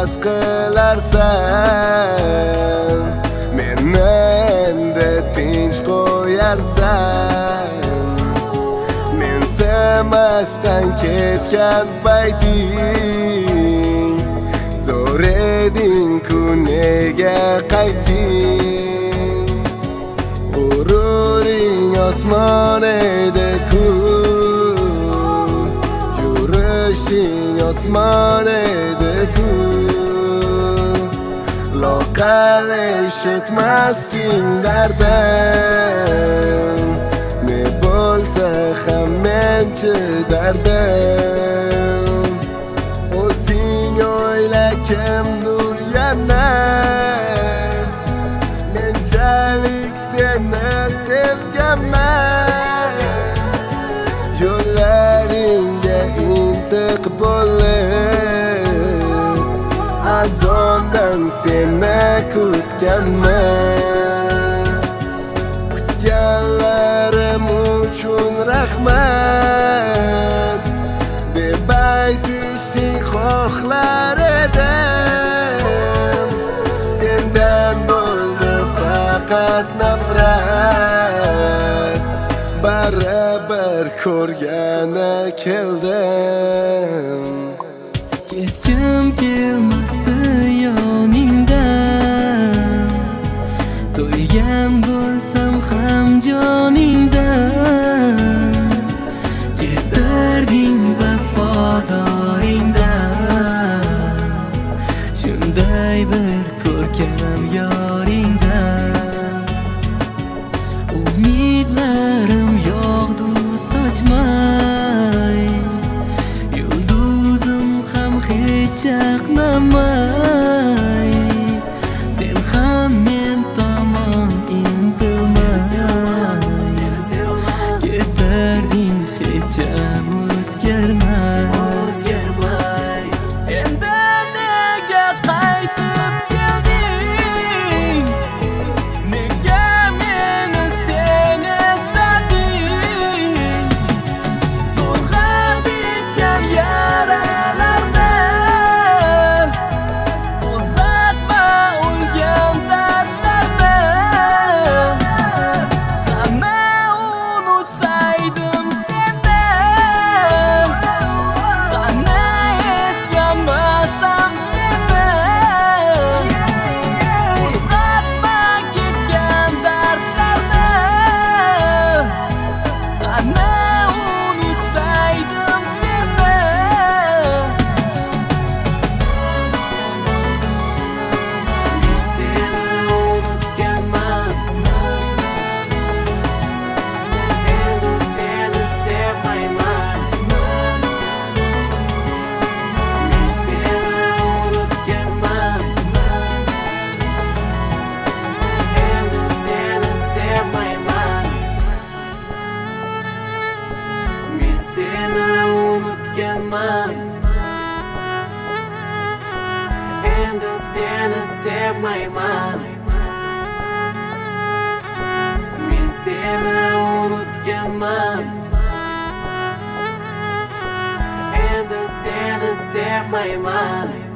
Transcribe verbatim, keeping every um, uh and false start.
mast qilarsan, meni endi tinch qo'yarsan. Men sevmasdan ketgan payting, zo'r eding-ku nega qaytding? G'ururing osmon edi-ku, yurishing osmon edi-ku. Loqal eshitmasding dardim, ne bo'lsa ham men chidardim. O'zing o'yla kimdir yana, menchalik seni sevganman. Yo'llaringga intiq bo'lib, azondan seni kutganman. Kutganlarim uchun rahmat deb aytishing xohlar edim. Sendan bo'ldi faqat nafrat, baribir ko'rgani keldim. Ketgim kelmasdi yoningdan, to'ygan bo'lsam ham joningdan. Ketarding vafodoringdan, shunday bir ko'rkam yoringdan. Umidlarim yog'du sochmay, yulduzim ham hech chaqnamay. Sen ham men tomon intilmay, ketarding hech ham o'zgarmay. Endi nega qaytib kelding? Nega meni sen eslading? Zo'rg'a bitgan yaralarni qo'zg'atma o'lgan dardlarni. Qani unutsaydim seni, qani eslamasam seni. Qo'zg'atma ketgan dardlarni, qani unutsaydim seni. Men seni unutganman, endi seni sevmayman. Men seni unutganman, endi seni sevmayman. Men seni unutganman, endi seni sevmayman. Men seni unutganman, endi seni sevmayman.